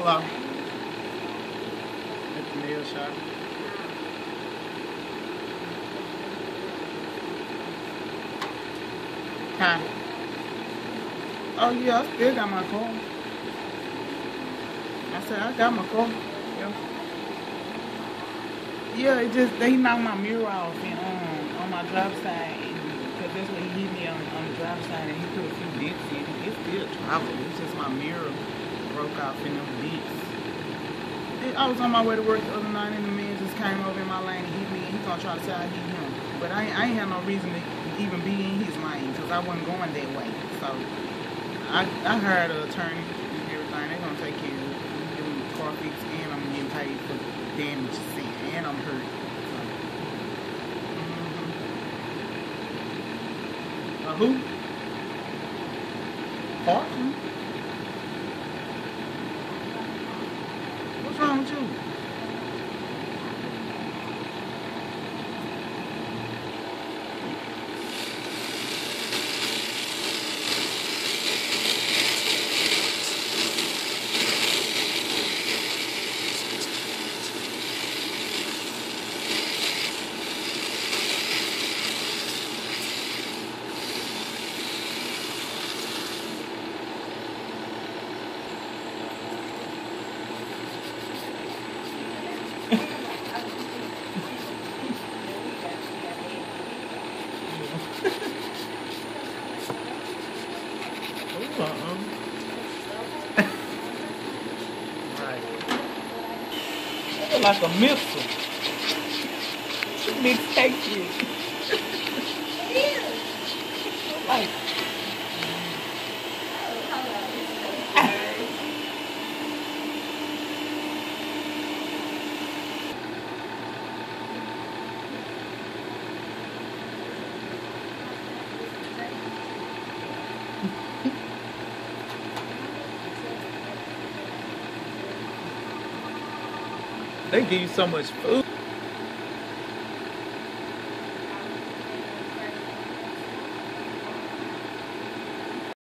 Hello. At the nail shop. Hi. Oh yeah, I still got my car. I said I got my car. Yeah. Yeah, it just they knocked my mirror off and on my driver's side, because that's what he hit me on the driver's side, and he put a few dents in it. It's still travel. It's just my mirror broke off in them dents. I was on my way to work the other night, and the man just came over in my lane and hit me, and he gonna try to say I hit him. But I ain't had no reason to even be in his lane, because I wasn't going that way. So I hired an attorney and everything. They're gonna take care of it. I'm getting the car fixed, and I'm getting paid for damage seen, and I'm hurt. So, who? Parkland? What's wrong with you? Right. Like a missile. Big safety. Like. They give you so much food.